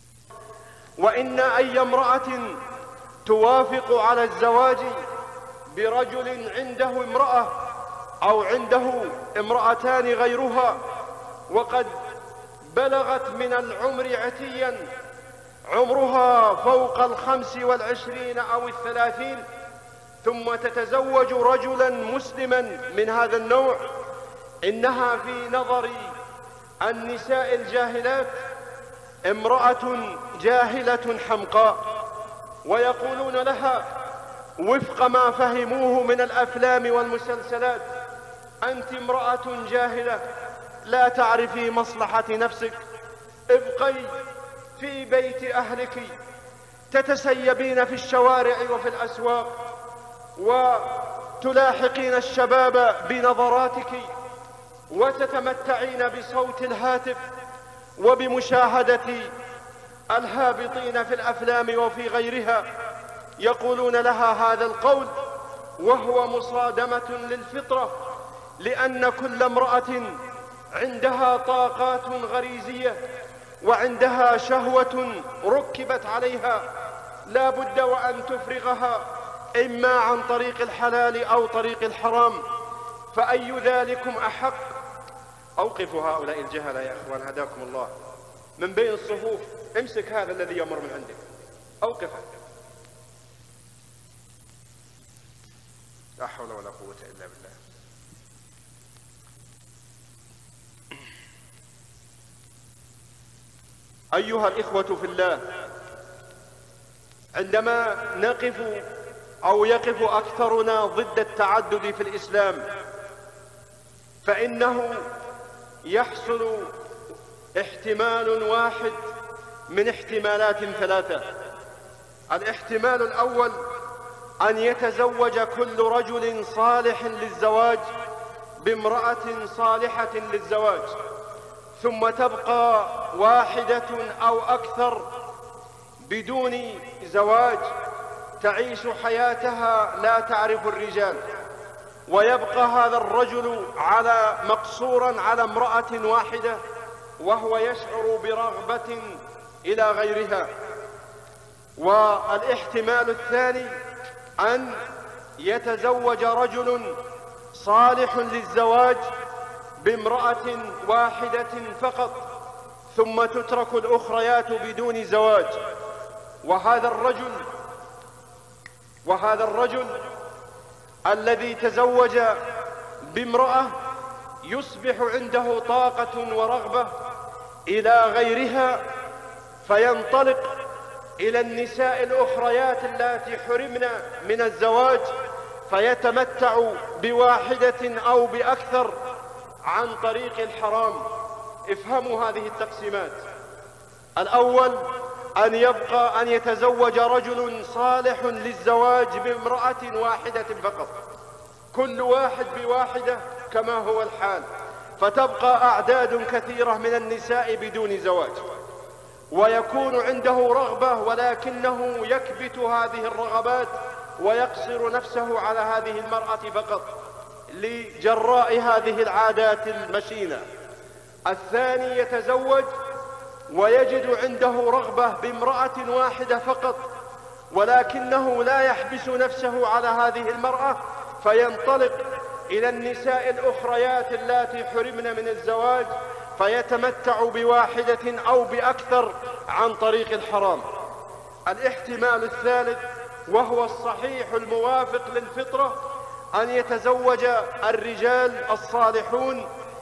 وإن أي امرأة توافق على الزواج برجل عنده امرأة أو عنده امرأتان غيرها، وقد بلغت من العمر عتيا عمرها فوق الخمس والعشرين أو الثلاثين، ثم تتزوج رجلا مسلما من هذا النوع، إنها في نظر النساء الجاهلات امرأة جاهلة حمقاء، ويقولون لها وفق ما فهموه من الأفلام والمسلسلات: أنت امرأة جاهلة لا تعرفي مصلحة نفسك، ابقي في بيت أهلك، تتسيبين في الشوارع وفي الأسواق وتلاحقين الشباب بنظراتك وتتمتعين بصوت الهاتف وبمشاهدة الهابطين في الأفلام وفي غيرها. يقولون لها هذا القول وهو مصادمة للفطرة، لأن كل امرأة عندها طاقات غريزية وعندها شهوة ركبت عليها لا بد وأن تفرغها إما عن طريق الحلال أو طريق الحرام، فأي ذلكم أحق؟ أوقفوا هؤلاء الجهلة يا أخوان هداكم الله من بين الصفوف. امسك هذا الذي يمر من عندك، أوقفه. لا حول ولا قوة إلا بالله. أيها الإخوة في الله، عندما نقف أو يقف أكثرنا ضد التعدد في الإسلام، فإنه يحصل احتمال واحد من احتمالات ثلاثة. الاحتمال الأول أن يتزوج كل رجل صالح للزواج بامرأة صالحة للزواج، ثم تبقى واحدة أو أكثر بدون زواج تعيش حياتها لا تعرف الرجال، ويبقى هذا الرجل على مقصورا على امرأة واحدة وهو يشعر برغبة إلى غيرها. والاحتمال الثاني أن يتزوج رجل صالح للزواج بامرأة واحدة فقط، ثم تترك الأخريات بدون زواج، وهذا الرجل وهذا الرجل الذي تزوج بامرأة يصبح عنده طاقة ورغبة إلى غيرها، فينطلق إلى النساء الأخريات اللاتي حرمن من الزواج فيتمتع بواحدة أو بأكثر عن طريق الحرام. افهموا هذه التقسيمات. الأول أن يبقى أن يتزوج رجل صالح للزواج بامرأة واحدة فقط، كل واحد بواحدة كما هو الحال، فتبقى أعداد كثيرة من النساء بدون زواج، ويكون عنده رغبة ولكنه يكبت هذه الرغبات ويقصر نفسه على هذه المرأة فقط لجراء هذه العادات المشينة. الثاني يتزوج ويجد عنده رغبة بامرأة واحدة فقط، ولكنه لا يحبس نفسه على هذه المرأة فينطلق إلى النساء الأخريات اللاتي حرمن من الزواج فيتمتع بواحدة أو بأكثر عن طريق الحرام. الاحتمال الثالث وهو الصحيح الموافق للفطرة أن يتزوج الرجال الصالحون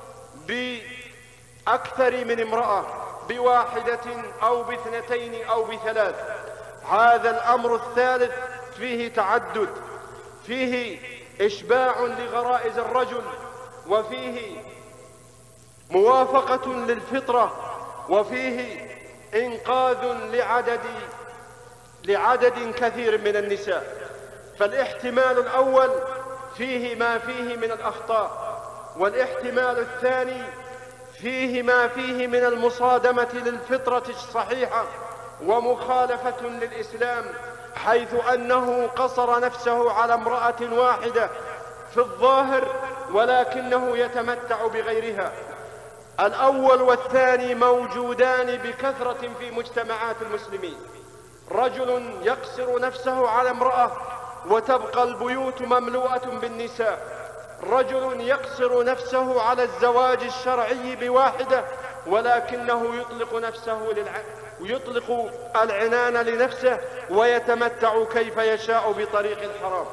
بأكثر من امرأة، بواحدة أو باثنتين أو بثلاث. هذا الأمر الثالث فيه تعدد، فيه إشباع لغرائز الرجل، وفيه موافقة للفطرة، وفيه إنقاذ لعدد لعدد كثير من النساء. فالاحتمال الأول فيه ما فيه من الأخطاء، والاحتمال الثاني فيه ما فيه من المصادمة للفطرة الصحيحة ومخالفة للإسلام، حيث أنه قصر نفسه على امرأة واحدة في الظاهر ولكنه يتمتع بغيرها. الأول والثاني موجودان بكثرة في مجتمعات المسلمين. رجل يقصر نفسه على امرأة وتبقى البيوت مملوءة بالنساء. رجل يقصر نفسه على الزواج الشرعي بواحدة ولكنه يطلق نفسه للع... يطلق العنان لنفسه ويتمتع كيف يشاء بطريق الحرام.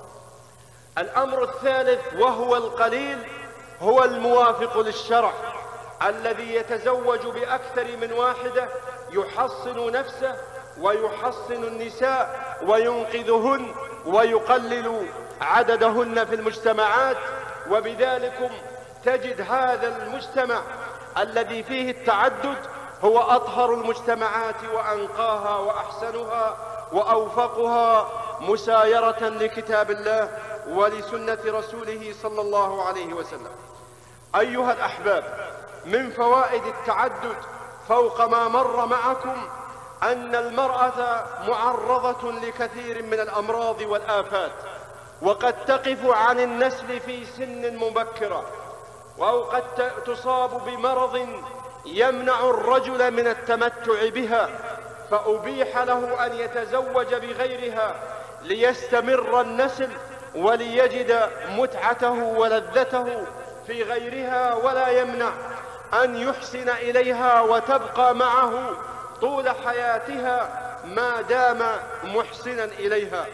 الأمر الثالث وهو القليل هو الموافق للشرع، الذي يتزوج بأكثر من واحدة يحصن نفسه ويحصن النساء وينقذهن ويقلل عددهن في المجتمعات. وبذلك تجد هذا المجتمع الذي فيه التعدد هو أطهر المجتمعات وأنقاها وأحسنها وأوفقها مسايرة لكتاب الله ولسنة رسوله صلى الله عليه وسلم. أيها الأحباب، من فوائد التعدد فوق ما مر معكم أن المرأة معرضة لكثير من الأمراض والآفات، وقد تقف عن النسل في سن مبكرة، أو قد تصاب بمرض يمنع الرجل من التمتع بها، فأبيح له أن يتزوج بغيرها ليستمر النسل وليجد متعته ولذته في غيرها، ولا يمنع أن يحسن إليها وتبقى معه طول حياتها ما دام محسنا إليها.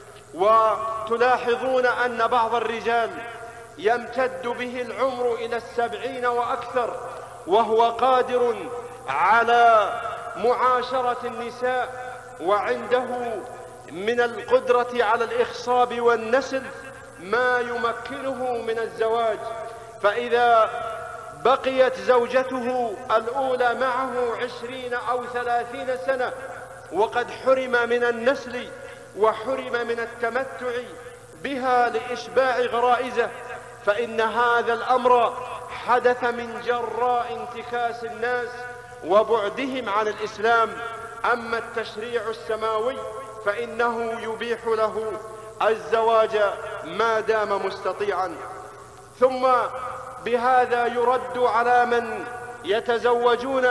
وتلاحظون أن بعض الرجال يمتد به العمر إلى السبعين وأكثر وهو قادر على معاشرة النساء وعنده من القدرة على الإخصاب والنسل ما يمكنه من الزواج، فإذا بقيت زوجته الأولى معه عشرين أو ثلاثين سنة وقد حرم من النسل وحرم من التمتع بها لإشباع غرائزه، فإن هذا الأمر حدث من جراء انتكاس الناس وبعدهم عن الإسلام. أما التشريع السماوي فإنه يبيح له الزواج ما دام مستطيعا. ثم بهذا يرد على من يتزوجون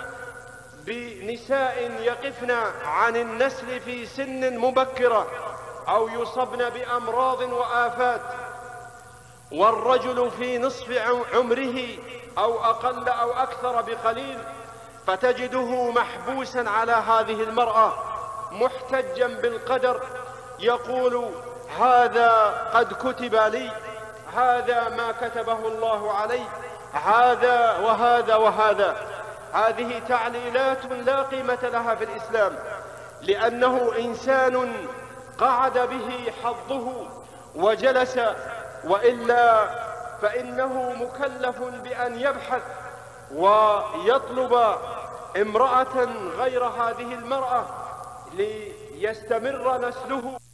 بنساء يقفن عن النسل في سن مبكرة أو يصبن بأمراض وآفات، والرجل في نصف عمره أو أقل أو أكثر بقليل، فتجده محبوسا على هذه المرأة محتجا بالقدر، يقول هذا قد كتب لي، هذا ما كتبه الله علي، هذا وهذا وهذا. هذه تعليلات لا قيمة لها في الإسلام، لأنه إنسان قعد به حظه وجلس، وإلا فإنه مكلف بأن يبحث ويطلب امرأة غير هذه المرأة ليستمر نسله.